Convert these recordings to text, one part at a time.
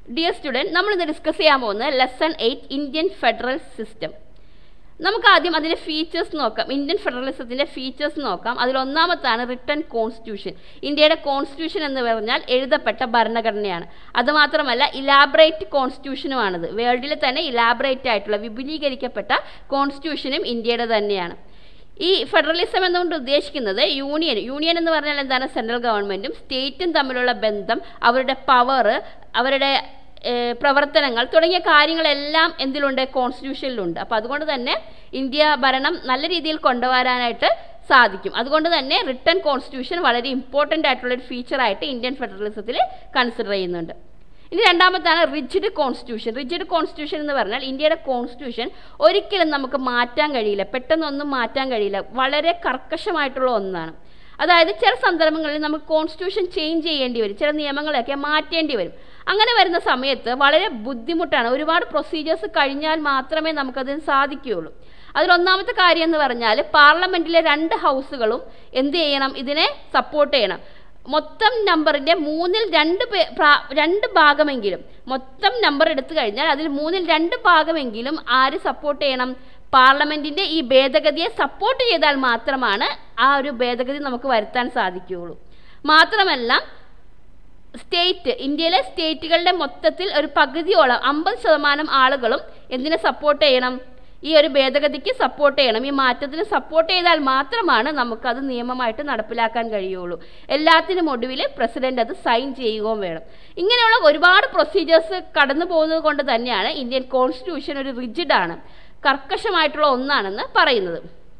Dear student, നമ്മളിന്ന് discuss ചെയ്യാൻ പോകുന്നത് ലെസൺ 8 ഇന്ത്യൻ ഫെഡറൽ സിസ്റ്റം. നമുക്ക് ആദ്യം അതിൻ്റെ ഫീച്ചേഴ്സ് നോക്കാം. ഇന്ത്യൻ ഫെഡറലിസത്തിൻ്റെ ഫീച്ചേഴ്സ് നോക്കാം. അതിലൊന്നാമത്താണ് റിട്ടൺ കോൺസ്റ്റിറ്റ്യൂഷൻ. ഇന്ത്യയുടെ കോൺസ്റ്റിറ്റ്യൂഷൻ എന്ന് പറഞ്ഞാൽ എഴുതപ്പെട്ട ഭരണഘടനയാണ്. അതുമാത്രമല്ല ഇലാബറേറ്റ് കോൺസ്റ്റിറ്റ്യൂഷനുമാണിത്. വേൾഡിൽ തന്നെ ഇലാബറേറ്റ് ആയിട്ടുള്ള വിപുലീകരിക്കപ്പെട്ട കോൺസ്റ്റിറ്റ്യൂഷനും ഇന്ത്യയുടെ തന്നെയാണ്. ഈ ഫെഡറലിസം എന്നുകൊണ്ട് ഉദ്ദേശിക്കുന്നത് യൂണിയൻ എന്ന് പറഞ്ഞാൽ എന്താണ്? സെൻട്രൽ ഗവൺമെൻറ്റും സ്റ്റേറ്റും തമ്മിലുള്ള ബന്ധം, അവരുടെ പവർ, അവരുടെ പ്രവർത്തനങ്ങൾ തുടങ്ങിയ കാര്യങ്ങളെല്ലാം എന്തിലുണ്ട്? കോൺസ്റ്റിറ്റ്യൂഷനിലുണ്ട്. അപ്പോൾ അതുകൊണ്ട് തന്നെ ഇന്ത്യ ഭരണം നല്ല രീതിയിൽ കൊണ്ടുവരാനായിട്ട് സാധിക്കും. അതുകൊണ്ട് തന്നെ റിട്ടൺ കോൺസ്റ്റിറ്റ്യൂഷൻ വളരെ ഇമ്പോർട്ടൻ്റ് ആയിട്ടുള്ളൊരു ഫീച്ചറായിട്ട് ഇന്ത്യൻ ഫെഡറലിസത്തിൽ കൺസിഡർ ചെയ്യുന്നുണ്ട്. ഇനി രണ്ടാമത്താണ് റിജിഡ് കോൺസ്റ്റിറ്റ്യൂഷൻ. റിജിഡ് കോൺസ്റ്റിറ്റ്യൂഷൻ എന്ന് പറഞ്ഞാൽ ഇന്ത്യയുടെ കോൺസ്റ്റിറ്റ്യൂഷൻ ഒരിക്കലും നമുക്ക് മാറ്റാൻ കഴിയില്ല, പെട്ടെന്നൊന്നും മാറ്റാൻ കഴിയില്ല, വളരെ കർക്കശമായിട്ടുള്ള ഒന്നാണ്. അതായത് ചില സന്ദർഭങ്ങളിൽ നമുക്ക് കോൺസ്റ്റിറ്റ്യൂഷൻ ചേഞ്ച് ചെയ്യേണ്ടി വരും, ചില നിയമങ്ങളൊക്കെ മാറ്റേണ്ടി വരും. അങ്ങനെ വരുന്ന സമയത്ത് വളരെ ബുദ്ധിമുട്ടാണ്. ഒരുപാട് പ്രൊസീജിയേഴ്സ് കഴിഞ്ഞാൽ മാത്രമേ നമുക്കതിന് സാധിക്കുകയുള്ളൂ. അതിലൊന്നാമത്തെ കാര്യം എന്ന് പറഞ്ഞാൽ പാർലമെൻറ്റിലെ 2 ഹൗസുകളും എന്ത് ചെയ്യണം? ഇതിനെ സപ്പോർട്ട് ചെയ്യണം. മൊത്തം നമ്പറിൻ്റെ 2 ഭാഗമെങ്കിലും, മൊത്തം നമ്പർ എടുത്തു കഴിഞ്ഞാൽ അതിൽ 2 ഭാഗമെങ്കിലും ആര് സപ്പോർട്ട് ചെയ്യണം? പാർലമെൻറ്റിൻ്റെ ഈ ഭേദഗതിയെ സപ്പോർട്ട് ചെയ്താൽ മാത്രമാണ് ആ ഒരു ഭേദഗതി നമുക്ക് വരുത്താൻ സാധിക്കുകയുള്ളൂ. മാത്രമല്ല ഇന്ത്യയിലെ സ്റ്റേറ്റുകളുടെ മൊത്തത്തിൽ ഒരു പകുതിയോളം 50% ആളുകളും എന്തിനെ സപ്പോർട്ട് ചെയ്യണം? ഈ ഒരു ഭേദഗതിക്ക് സപ്പോർട്ട് ചെയ്യണം. ഈ മാറ്റത്തിന് സപ്പോർട്ട് ചെയ്താൽ മാത്രമാണ് നമുക്കത് നിയമമായിട്ട് നടപ്പിലാക്കാൻ കഴിയുള്ളൂ. എല്ലാത്തിനും ഒടുവിൽ പ്രസിഡന്റ് അത് സൈൻ ചെയ്യുകയും വേണം. ഇങ്ങനെയുള്ള ഒരുപാട് പ്രൊസീജിയേഴ്സ് കടന്നു പോകുന്നത് കൊണ്ട് തന്നെയാണ് ഇന്ത്യൻ കോൺസ്റ്റിറ്റ്യൂഷൻ ഒരു റിജിഡാണ്, കർക്കശമായിട്ടുള്ള ഒന്നാണെന്ന് പറയുന്നത്.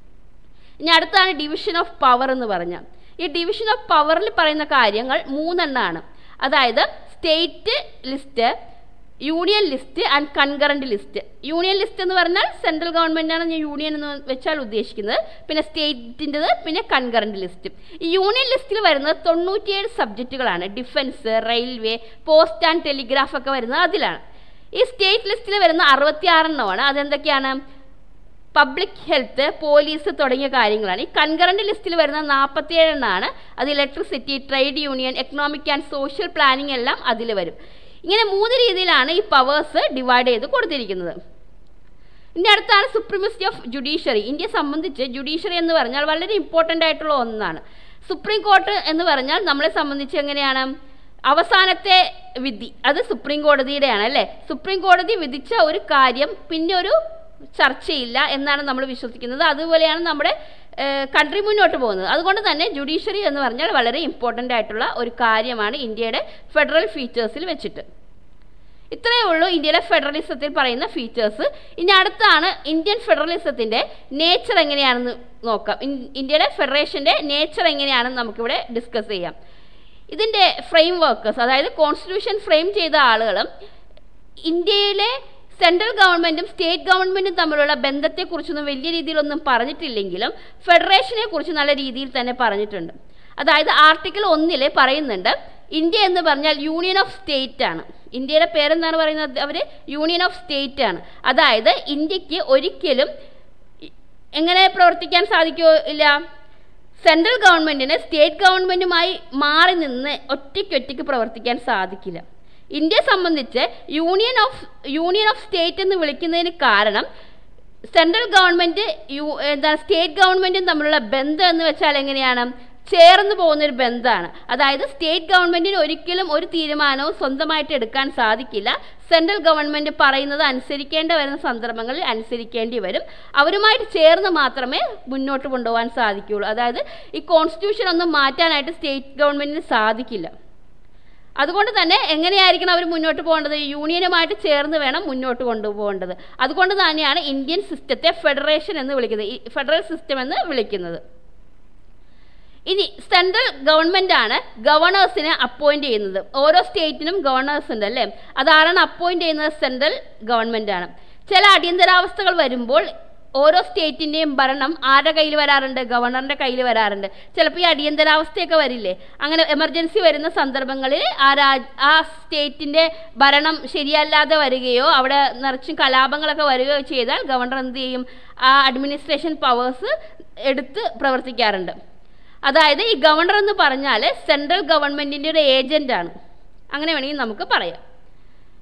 ഇനി അടുത്താണ് ഡിവിഷൻ ഓഫ് പവർ എന്ന് പറഞ്ഞാൽ. ഈ ഡിവിഷൻ ഓഫ് പവറിൽ പറയുന്ന കാര്യങ്ങൾ 3 എണ്ണമാണ്. അതായത് state list, union list and concurrent list. Union list എന്ന് പറഞ്ഞാൽ സെൻട്രൽ ഗവൺമെൻറ്റാണ് ഞാൻ യൂണിയൻ എന്ന് വെച്ചാൽ ഉദ്ദേശിക്കുന്നത്. പിന്നെ സ്റ്റേറ്റിൻ്റെത്, പിന്നെ കൺകറന്റ് ലിസ്റ്റ്. ഈ യൂണിയൻ ലിസ്റ്റിൽ വരുന്നത് 97 സബ്ജക്റ്റുകളാണ്. Defence, railway, post and telegraph ഒക്കെ വരുന്നത് അതിലാണ്. ഈ സ്റ്റേറ്റ് ലിസ്റ്റിൽ വരുന്ന 66 എണ്ണമാണ്. അതെന്തൊക്കെയാണ്? പബ്ലിക് ഹെൽത്ത്, പോലീസ് തുടങ്ങിയ കാര്യങ്ങളാണ്. ഈ കൺകറന്റ് ലിസ്റ്റിൽ വരുന്ന 47 എണ്ണമാണ്. അത് electricity, trade union, economic and social planning എല്ലാം അതിൽ വരും. ഇങ്ങനെ 3 രീതിയിലാണ് ഈ പവേഴ്സ് ഡിവൈഡ് ചെയ്ത് കൊടുത്തിരിക്കുന്നത്. ഇനി അടുത്താണ് സുപ്രീമസി ഓഫ് ജുഡീഷ്യറി. ഇന്ത്യയെ സംബന്ധിച്ച് ജുഡീഷ്യറി എന്ന് പറഞ്ഞാൽ വളരെ ഇമ്പോർട്ടൻ്റ് ആയിട്ടുള്ള ഒന്നാണ്. സുപ്രീം കോർട്ട് എന്ന് പറഞ്ഞാൽ നമ്മളെ സംബന്ധിച്ച് എങ്ങനെയാണ്? അവസാനത്തെ വിധി അത് സുപ്രീം കോടതിയുടെയാണ് അല്ലേ? സുപ്രീം കോടതി വിധിച്ച ഒരു കാര്യം പിന്നെ ഒരു ചർച്ചയില്ല എന്നാണ് നമ്മൾ വിശ്വസിക്കുന്നത്. അതുപോലെയാണ് നമ്മുടെ കൺട്രി മുന്നോട്ട് പോകുന്നത്. അതുകൊണ്ട് തന്നെ ജുഡീഷ്യറി എന്ന് പറഞ്ഞാൽ വളരെ ഇമ്പോർട്ടൻ്റ് ആയിട്ടുള്ള ഒരു കാര്യമാണ് ഇന്ത്യയുടെ ഫെഡറൽ ഫീച്ചേഴ്സിൽ വെച്ചിട്ട്. ഇത്രയേ ഉള്ളൂ ഇന്ത്യയിലെ ഫെഡറലിസത്തിൽ പറയുന്ന ഫീച്ചേഴ്സ്. ഇനി അടുത്താണ് ഇന്ത്യൻ ഫെഡറലിസത്തിൻ്റെ നേച്ചർ എങ്ങനെയാണെന്ന് നോക്കാം. ഇന്ത്യയിലെ ഫെഡറേഷൻ്റെ നേച്ചർ എങ്ങനെയാണെന്ന് നമുക്കിവിടെ ഡിസ്കസ് ചെയ്യാം. ഇതിൻ്റെ ഫ്രെയിം വർക്കേഴ്സ്, അതായത് കോൺസ്റ്റിറ്റ്യൂഷൻ ഫ്രെയിം ചെയ്ത ആളുകളും ഇന്ത്യയിലെ സെൻട്രൽ ഗവൺമെൻറ്റും സ്റ്റേറ്റ് ഗവൺമെൻറ്റും തമ്മിലുള്ള ബന്ധത്തെക്കുറിച്ചൊന്നും വലിയ രീതിയിലൊന്നും പറഞ്ഞിട്ടില്ലെങ്കിലും ഫെഡറേഷനെ കുറിച്ച് നല്ല രീതിയിൽ തന്നെ പറഞ്ഞിട്ടുണ്ട്. അതായത് ആർട്ടിക്കിൾ 1 പറയുന്നുണ്ട്, ഇന്ത്യ എന്ന് പറഞ്ഞാൽ യൂണിയൻ ഓഫ് സ്റ്റേറ്റ് ആണ്. ഇന്ത്യയുടെ പേരെന്താണ് പറയുന്നത്? അവർ യൂണിയൻ ഓഫ് സ്റ്റേറ്റ് ആണ്. അതായത് ഇന്ത്യക്ക് ഒരിക്കലും എങ്ങനെ പ്രവർത്തിക്കാൻ സാധിക്കില്ല? സെൻട്രൽ ഗവൺമെൻറ്റിന് സ്റ്റേറ്റ് ഗവൺമെൻറ്റുമായി മാറി നിന്ന് ഒറ്റയ്ക്ക് പ്രവർത്തിക്കാൻ സാധിക്കില്ല. ഇന്ത്യയെ സംബന്ധിച്ച് യൂണിയൻ ഓഫ് സ്റ്റേറ്റ് എന്ന് വിളിക്കുന്നതിന് കാരണം സെൻട്രൽ ഗവൺമെൻറ് സ്റ്റേറ്റ് ഗവൺമെൻറ്റും തമ്മിലുള്ള ബന്ധം എന്ന് വെച്ചാൽ എങ്ങനെയാണ്? ചേർന്ന് പോകുന്നൊരു ബന്ധമാണ്. അതായത് സ്റ്റേറ്റ് ഗവൺമെൻറ്റിന് ഒരിക്കലും ഒരു തീരുമാനവും സ്വന്തമായിട്ട് എടുക്കാൻ സാധിക്കില്ല. സെൻട്രൽ ഗവൺമെൻറ് പറയുന്നത് അനുസരിക്കേണ്ടി വരുന്ന സന്ദർഭങ്ങളിൽ അനുസരിക്കേണ്ടി വരും. അവരുമായിട്ട് ചേർന്ന് മാത്രമേ മുന്നോട്ട് കൊണ്ടുപോകാൻ സാധിക്കുകയുള്ളൂ. അതായത് ഈ കോൺസ്റ്റിറ്റ്യൂഷൻ ഒന്നും മാറ്റാനായിട്ട് സ്റ്റേറ്റ് ഗവൺമെൻറ്റിന് സാധിക്കില്ല. അതുകൊണ്ട് തന്നെ എങ്ങനെയായിരിക്കണം അവർ മുന്നോട്ട് പോകേണ്ടത്? യൂണിയനുമായിട്ട് ചേർന്ന് വേണം മുന്നോട്ട് കൊണ്ടുപോകേണ്ടത്. അതുകൊണ്ട് തന്നെയാണ് ഇന്ത്യൻ സിസ്റ്റത്തെ ഫെഡറേഷൻ എന്ന് വിളിക്കുന്നത്, ഈ ഫെഡറൽ സിസ്റ്റം എന്ന് വിളിക്കുന്നത്. ഇനി സെൻട്രൽ ഗവൺമെൻറ് ആണ് ഗവർണേഴ്സിനെ അപ്പോയിൻറ്റ് ചെയ്യുന്നത്. ഓരോ സ്റ്റേറ്റിനും ഗവർണേഴ്സ് ഉണ്ട് അല്ലേ? അതാരാണ് അപ്പോയിൻറ്റ് ചെയ്യുന്നത്? സെൻട്രൽ ഗവൺമെൻറ് ആണ്. ചില അടിയന്തരാവസ്ഥകൾ വരുമ്പോൾ ഓരോ സ്റ്റേറ്റിൻ്റെയും ഭരണം ആരുടെ കയ്യിൽ വരാറുണ്ട്? ഗവർണറിൻ്റെ കയ്യിൽ വരാറുണ്ട്. ചിലപ്പോൾ ഈ അടിയന്തരാവസ്ഥയൊക്കെ വരില്ലേ, അങ്ങനെ എമർജൻസി വരുന്ന സന്ദർഭങ്ങളിൽ ആ സ്റ്റേറ്റിൻ്റെ ഭരണം ശരിയല്ലാതെ വരികയോ അവിടെ നിറച്ചും കലാപങ്ങളൊക്കെ വരികയോ ചെയ്താൽ ഗവർണർ എന്ത് ചെയ്യും? ആ അഡ്മിനിസ്ട്രേഷൻ പവേഴ്സ് എടുത്ത് പ്രവർത്തിക്കാറുണ്ട്. അതായത് ഈ ഗവർണർ എന്ന് പറഞ്ഞാൽ സെൻട്രൽ ഗവൺമെൻറ്റിൻ്റെ ഒരു ഏജൻ്റാണ്, അങ്ങനെ വേണമെങ്കിൽ നമുക്ക് പറയാം.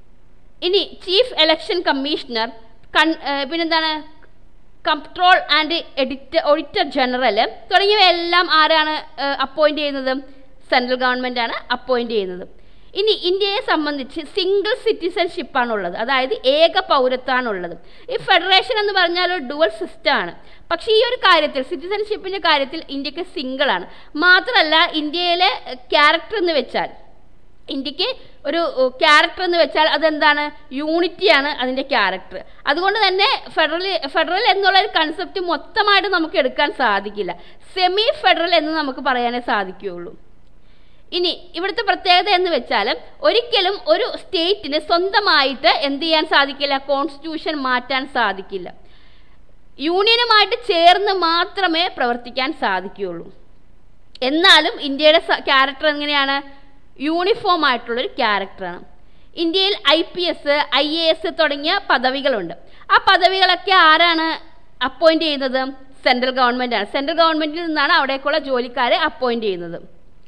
ഇനി ചീഫ് ഇലക്ഷൻ കമ്മീഷണർ, പിന്നെന്താണ് കൺട്രോൾ ആൻഡ് ഓഡിറ്റർ ജനറൽ തുടങ്ങിയവയെല്ലാം ആരാണ് അപ്പോയിൻറ്റ് ചെയ്യുന്നത്? സെൻട്രൽ ഗവൺമെൻറ്റാണ് അപ്പോയിൻറ്റ് ചെയ്യുന്നത്. ഇനി ഇന്ത്യയെ സംബന്ധിച്ച് സിംഗിൾ സിറ്റിസൺഷിപ്പാണുള്ളത്, അതായത് ഏക പൗരത്വമാണുള്ളത്. ഈ ഫെഡറേഷൻ എന്ന് പറഞ്ഞാൽ ഒരു ഡുവൽ സിസ്റ്റമാണ്. പക്ഷേ ഈ ഒരു കാര്യത്തിൽ, സിറ്റിസൺഷിപ്പിൻ്റെ കാര്യത്തിൽ ഇന്ത്യക്ക് സിംഗിളാണ്. മാത്രമല്ല ഇന്ത്യയിലെ ക്യാരക്ടർ എന്ന് വെച്ചാൽ, ഇന്ത്യക്ക് ക്യാരക്ടർ എന്ന് വെച്ചാൽ അതെന്താണ്? യൂണിറ്റിയാണ് അതിൻ്റെ ക്യാരക്ടർ. അതുകൊണ്ട് തന്നെ ഫെഡറൽ എന്നുള്ളൊരു കൺസെപ്റ്റ് മൊത്തമായിട്ട് നമുക്ക് എടുക്കാൻ സാധിക്കില്ല. സെമി ഫെഡറൽ എന്ന് നമുക്ക് പറയാനേ സാധിക്കുകയുള്ളൂ. ഇനി ഇവിടുത്തെ പ്രത്യേകത എന്ന് വെച്ചാൽ ഒരിക്കലും ഒരു സ്റ്റേറ്റിന് സ്വന്തമായിട്ട് എന്ത് ചെയ്യാൻ സാധിക്കില്ല? കോൺസ്റ്റിറ്റ്യൂഷൻ മാറ്റാൻ സാധിക്കില്ല. യൂണിയനുമായിട്ട് ചേർന്ന് മാത്രമേ പ്രവർത്തിക്കാൻ സാധിക്കുകയുള്ളൂ. എന്നാലും ഇന്ത്യയുടെ ക്യാരക്ടർ എങ്ങനെയാണ്? യൂണിഫോം ആയിട്ടുള്ളൊരു ക്യാരക്ടറാണ്. ഇന്ത്യയിൽ IPS, IAS തുടങ്ങിയ പദവികളുണ്ട്. ആ പദവികളൊക്കെ ആരാണ് അപ്പോയിൻറ്റ് ചെയ്യുന്നത്? സെൻട്രൽ ഗവൺമെൻറ്റാണ്. സെൻട്രൽ ഗവൺമെൻറ്റിൽ നിന്നാണ് അവിടേക്കുള്ള ജോലിക്കാരെ അപ്പോയിൻറ്റ് ചെയ്യുന്നത്.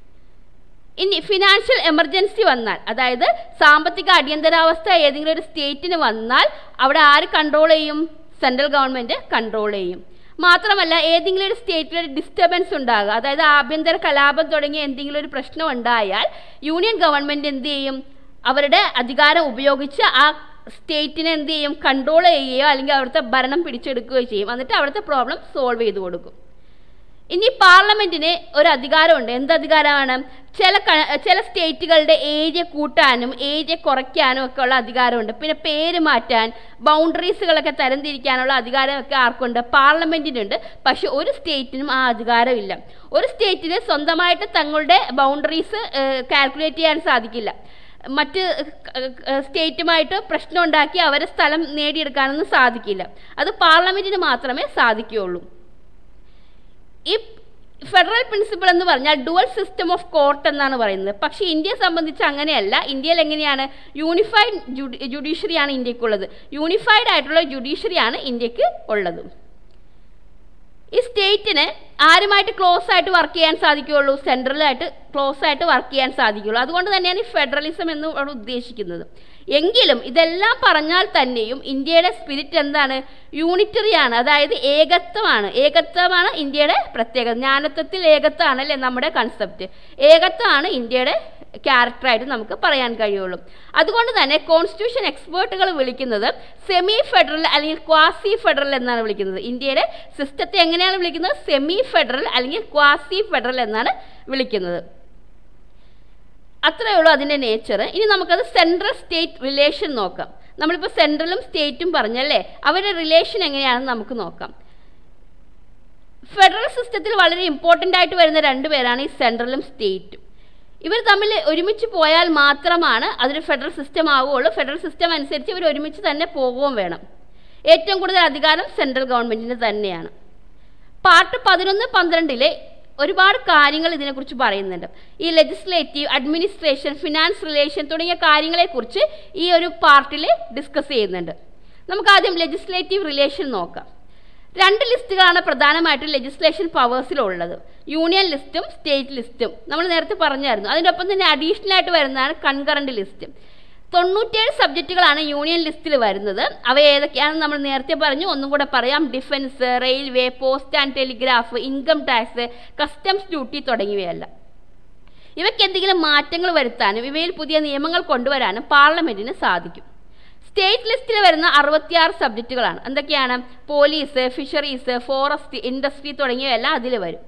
ഇനി ഫിനാൻഷ്യൽ എമർജൻസി വന്നാൽ, അതായത് സാമ്പത്തിക അടിയന്തരാവസ്ഥ ഏതെങ്കിലും ഒരു സ്റ്റേറ്റിന് വന്നാൽ അവിടെ ആര് കൺട്രോൾ ചെയ്യും? സെൻട്രൽ ഗവൺമെൻറ് കൺട്രോൾ ചെയ്യും. മാത്രമല്ല ഏതെങ്കിലും ഒരു സ്റ്റേറ്റിലൊരു ഡിസ്റ്റർബൻസ് ഉണ്ടാകുക, അതായത് ആഭ്യന്തര കലാപം തുടങ്ങിയ എന്തെങ്കിലും ഒരു പ്രശ്നം ഉണ്ടായാൽ യൂണിയൻ ഗവൺമെൻറ് എന്ത് ചെയ്യും? അവരുടെ അധികാരം ഉപയോഗിച്ച് ആ സ്റ്റേറ്റിനെ എന്ത് ചെയ്യും? കൺട്രോൾ ചെയ്യുകയോ അല്ലെങ്കിൽ അവിടുത്തെ ഭരണം പിടിച്ചെടുക്കുകയോ ചെയ്യും. എന്നിട്ട് അവിടുത്തെ പ്രോബ്ലം സോൾവ് ചെയ്ത് കൊടുക്കും. ഇനി പാർലമെൻറ്റിന് ഒരു അധികാരമുണ്ട്. എന്ത് അധികാരമാണ്? ചില സ്റ്റേറ്റുകളുടെ ഏരിയ കൂട്ടാനും ഏരിയ കുറയ്ക്കാനും ഒക്കെ ഉള്ള അധികാരമുണ്ട്. പിന്നെ പേര് മാറ്റാൻ, ബൗണ്ടറീസുകളൊക്കെ തരംതിരിക്കാനുള്ള അധികാരമൊക്കെ ആർക്കുണ്ട്? പാർലമെൻറ്റിനുണ്ട്. പക്ഷെ ഒരു സ്റ്റേറ്റിനും ആ അധികാരമില്ല. ഒരു സ്റ്റേറ്റിന് സ്വന്തമായിട്ട് തങ്ങളുടെ ബൗണ്ടറീസ് കാൽക്കുലേറ്റ് ചെയ്യാൻ സാധിക്കില്ല. മറ്റ് സ്റ്റേറ്റുമായിട്ട് പ്രശ്നം ഉണ്ടാക്കി അവരെ സ്ഥലം നേടിയെടുക്കാനൊന്നും സാധിക്കില്ല. അത് പാർലമെൻറ്റിന് മാത്രമേ സാധിക്കുകയുള്ളൂ. ഈ ഫെഡറൽ പ്രിൻസിപ്പിൾ എന്ന് പറഞ്ഞാൽ ഡുവൽ സിസ്റ്റം ഓഫ് കോർട്ട് എന്നാണ് പറയുന്നത്. പക്ഷേ ഇന്ത്യയെ സംബന്ധിച്ച് അങ്ങനെയല്ല. ഇന്ത്യയിൽ എങ്ങനെയാണ്? യൂണിഫൈഡ് ജുഡീഷ്യറിയാണ് ഇന്ത്യക്കുള്ളത്. യൂണിഫൈഡ് ആയിട്ടുള്ള ജുഡീഷ്യറിയാണ് ഇന്ത്യക്ക് ഉള്ളത്. ഈ സ്റ്റേറ്റിന് ആരുമായിട്ട് ക്ലോസ് ആയിട്ട് വർക്ക് ചെയ്യാൻ സാധിക്കുകയുള്ളൂ? സെൻട്രലായിട്ട് ക്ലോസ് ആയിട്ട് വർക്ക് ചെയ്യാൻ സാധിക്കുകയുള്ളൂ. അതുകൊണ്ട് തന്നെയാണ് ഈ ഫെഡറലിസം എന്ന് അവിടെ ഉദ്ദേശിക്കുന്നത്. എങ്കിലും ഇതെല്ലാം പറഞ്ഞാൽ തന്നെയും ഇന്ത്യയുടെ സ്പിരിറ്റ് എന്താണ്? യൂണിറ്ററിയാണ്, അതായത് ഏകത്വമാണ് ഇന്ത്യയുടെ പ്രത്യേകത. ജ്ഞാനത്വത്തിൽ ഏകത്വമാണ് അല്ലേ നമ്മുടെ കൺസെപ്റ്റ്. ഏകത്വമാണ് ഇന്ത്യയുടെ ക്യാരക്ടറായിട്ട് നമുക്ക് പറയാൻ കഴിയുള്ളൂ. അതുകൊണ്ട് തന്നെ കോൺസ്റ്റിറ്റ്യൂഷൻ എക്സ്പേർട്ടുകൾ വിളിക്കുന്നത് സെമി ഫെഡറൽ അല്ലെങ്കിൽ ക്വാസി ഫെഡറൽ എന്നാണ് വിളിക്കുന്നത്. ഇന്ത്യയുടെ സിസ്റ്റത്തെ എങ്ങനെയാണ് വിളിക്കുന്നത്? സെമി ഫെഡറൽ അല്ലെങ്കിൽ ക്വാസി ഫെഡറൽ എന്നാണ് വിളിക്കുന്നത്. അത്രയേ ഉള്ളൂ അതിൻ്റെ നേച്ചർ. ഇനി നമുക്കത് സെൻട്രൽ സ്റ്റേറ്റ് റിലേഷൻ നോക്കാം. നമ്മളിപ്പോൾ സെൻട്രലും സ്റ്റേറ്റും പറഞ്ഞല്ലേ, അവരുടെ റിലേഷൻ എങ്ങനെയാണെന്ന് നമുക്ക് നോക്കാം. ഫെഡറൽ സിസ്റ്റത്തിൽ വളരെ ഇമ്പോർട്ടൻ്റ് ആയിട്ട് വരുന്ന രണ്ട് പേരാണ് ഈ സെൻട്രലും സ്റ്റേറ്റും. ഇവർ തമ്മിൽ ഒരുമിച്ച് പോയാൽ മാത്രമാണ് അതൊരു ഫെഡറൽ സിസ്റ്റം ആവുകയുള്ളൂ. ഫെഡറൽ സിസ്റ്റം അനുസരിച്ച് ഇവർ ഒരുമിച്ച് തന്നെ പോകുകയും വേണം. ഏറ്റവും കൂടുതൽ അധികാരം സെൻട്രൽ ഗവൺമെൻറ്റിന് തന്നെയാണ്. പാർട്ട് 11, 12 ഒരുപാട് കാര്യങ്ങൾ ഇതിനെക്കുറിച്ച് പറയുന്നുണ്ട്. ഈ ലെജിസ്ലേറ്റീവ്, അഡ്മിനിസ്ട്രേഷൻ, ഫിനാൻസ് റിലേഷൻ തുടങ്ങിയ കാര്യങ്ങളെക്കുറിച്ച് ഈ ഒരു പാർട്ടിൽ ഡിസ്കസ് ചെയ്യുന്നുണ്ട്. നമുക്ക് ആദ്യം ലെജിസ്ലേറ്റീവ് റിലേഷൻ നോക്കാം. 2 ലിസ്റ്റുകളാണ് പ്രധാനമായിട്ടും ലെജിസ്ലേഷൻ പവേഴ്സിലുള്ളത്. യൂണിയൻ ലിസ്റ്റും സ്റ്റേറ്റ് ലിസ്റ്റും നമ്മൾ നേരത്തെ പറഞ്ഞായിരുന്നു. അതിൻ്റെ ഒപ്പം തന്നെ അഡീഷണൽ ആയിട്ട് വരുന്നതാണ് കൺകറൻറ്റ് ലിസ്റ്റ്. 97 സബ്ജക്റ്റുകളാണ് യൂണിയൻ ലിസ്റ്റിൽ വരുന്നത്. അവ ഏതൊക്കെയാണെന്ന് നമ്മൾ നേരത്തെ പറഞ്ഞു, ഒന്നും കൂടെ പറയാം. Defence, railway, post and telegraph, income tax, customs duty തുടങ്ങിയവയല്ല. ഇവയ്ക്ക് എന്തെങ്കിലും മാറ്റങ്ങൾ വരുത്താനും ഇവയിൽ പുതിയ നിയമങ്ങൾ കൊണ്ടുവരാനും പാർലമെൻറ്റിന് സാധിക്കും. സ്റ്റേറ്റ് ലിസ്റ്റിൽ വരുന്ന 66 സബ്ജക്റ്റുകളാണ്. എന്തൊക്കെയാണ്? പോലീസ്, ഫിഷറീസ്, ഫോറസ്റ്റ്, ഇൻഡസ്ട്രി തുടങ്ങിയവയെല്ലാം അതിൽ വരും.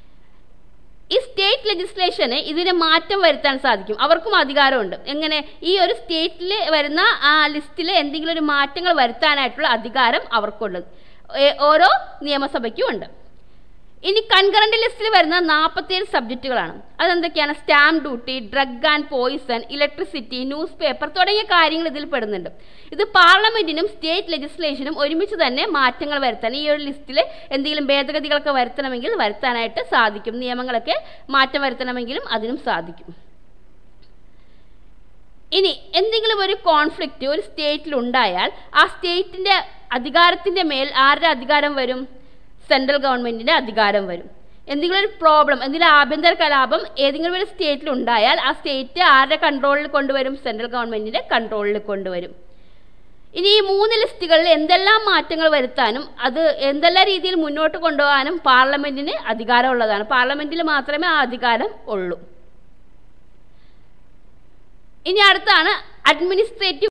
ഈ സ്റ്റേറ്റ് ലെജിസ്ലേഷന് ഇതിന് മാറ്റം വരുത്താൻ സാധിക്കും. അവർക്കും അധികാരമുണ്ട്. എങ്ങനെ? ഈ ഒരു സ്റ്റേറ്റിൽ വരുന്ന ആ ലിസ്റ്റിൽ എന്തെങ്കിലും ഒരു മാറ്റങ്ങൾ വരുത്താനായിട്ടുള്ള അധികാരം അവർക്കുള്ളത്. ഓരോ നിയമസഭയ്ക്കും ഉണ്ട്. ഇനി കൺകറന്റ് ലിസ്റ്റിൽ വരുന്ന 47 സബ്ജക്റ്റുകളാണ്. അതെന്തൊക്കെയാണ്? Stamp duty, drug and poison, electricity, newspaper തുടങ്ങിയ കാര്യങ്ങൾ ഇതിൽ പെടുന്നുണ്ട്. ഇത് പാർലമെന്റിനും സ്റ്റേറ്റ് ലെജിസ്ലേഷനും ഒരുമിച്ച് തന്നെ മാറ്റങ്ങൾ വരുത്താൻ, ഈ ഒരു ലിസ്റ്റിൽ എന്തെങ്കിലും ഭേദഗതികളൊക്കെ വരുത്തണമെങ്കിൽ വരുത്താനായിട്ട് സാധിക്കും. നിയമങ്ങളൊക്കെ മാറ്റം വരുത്തണമെങ്കിലും അതിനും സാധിക്കും. ഇനി എന്തെങ്കിലും ഒരു കോൺഫ്ലിക്റ്റ് ഒരു സ്റ്റേറ്റിൽ ഉണ്ടായാൽ ആ സ്റ്റേറ്റിൻ്റെ അധികാരത്തിൻ്റെ മേൽ ആരുടെ അധികാരം വരും? സെൻട്രൽ ഗവൺമെൻറ്റിൻ്റെ അധികാരം വരും. എന്തെങ്കിലും ഒരു പ്രോബ്ലം, എന്തെങ്കിലും ആഭ്യന്തര കലാപം ഏതെങ്കിലും ഒരു സ്റ്റേറ്റിൽ ഉണ്ടായാൽ ആ സ്റ്റേറ്റ് ആരുടെ കൺട്രോളിൽ കൊണ്ടുവരും? സെൻട്രൽ ഗവൺമെൻറ്റിൻ്റെ കൺട്രോളിൽ കൊണ്ടുവരും. ഇനി ഈ 3 ലിസ്റ്റുകളിൽ എന്തെല്ലാം മാറ്റങ്ങൾ വരുത്താനും അത് എന്തെല്ലാം രീതിയിൽ മുന്നോട്ട് കൊണ്ടുപോകാനും പാർലമെൻറ്റിന് അധികാരമുള്ളതാണ്. പാർലമെൻറ്റിൽ മാത്രമേ ആ അധികാരം ഉള്ളൂ. ഇനി അടുത്താണ് അഡ്മിനിസ്ട്രേറ്റീവ്